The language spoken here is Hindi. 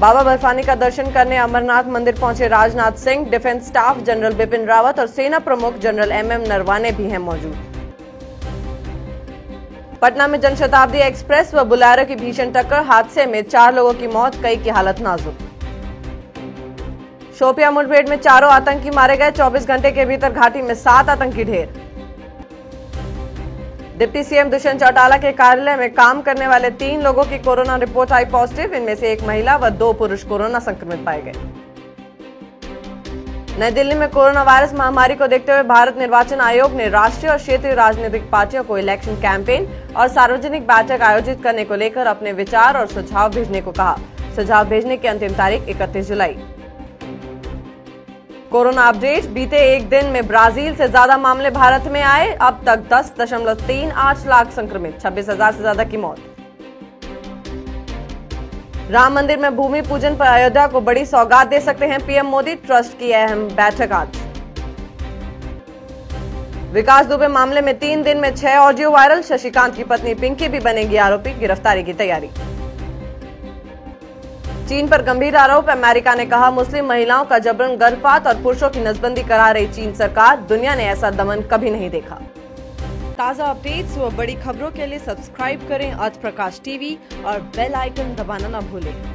बाबा बर्फानी का दर्शन करने अमरनाथ मंदिर पहुंचे Rajnath Singh. Defence staff general Bipin Rawat और सेना प्रमुख जनरल MM नरवाने भी हैं मौजूद। पटना में जनशताब्दी एक्सप्रेस व बुलेरो की भीषण टक्कर, हादसे में 4 लोगों की मौत, कई की हालत नाजुक। शोपिया मुठभेड़ में 4 आतंकी मारे गए, 24 घंटे के भीतर घाटी में 7 आतंकी ढेर। डिप्टी सीएम दुष्यंत चौटाला के कार्यालय में काम करने वाले 3 लोगों की कोरोना रिपोर्ट आई पॉजिटिव। इनमें से 1 महिला व 2 पुरुष कोरोना संक्रमित पाए गए। नई दिल्ली में कोरोना वायरस महामारी को देखते हुए भारत निर्वाचन आयोग ने राष्ट्रीय और क्षेत्रीय राजनीतिक पार्टियों को इलेक्शन कैंपेन और सार्वजनिक बैठक आयोजित करने को लेकर अपने विचार और सुझाव भेजने को कहा। सुझाव भेजने की अंतिम तारीख 31 जुलाई। कोरोना अपडेट, बीते एक दिन में ब्राजील से ज्यादा मामले भारत में आए। अब तक 10.38 लाख संक्रमित, 26,000 से ज्यादा की मौत। राम मंदिर में भूमि पूजन पर अयोध्या को बड़ी सौगात दे सकते हैं पीएम मोदी, ट्रस्ट की अहम बैठक आज। विकास दुबे मामले में 3 दिन में 6 ऑडियो वायरल, शशिकांत की पत्नी पिंकी भी बनेगी आरोपी, गिरफ्तारी की तैयारी। चीन पर गंभीर आरोप, अमेरिका ने कहा मुस्लिम महिलाओं का जबरन गर्भपात और पुरुषों की नसबंदी करा रही चीन सरकार, दुनिया ने ऐसा दमन कभी नहीं देखा। ताजा अपडेट्स व बड़ी खबरों के लिए सब्सक्राइब करें आज प्रकाश टीवी और बेल आइकन दबाना न भूलें।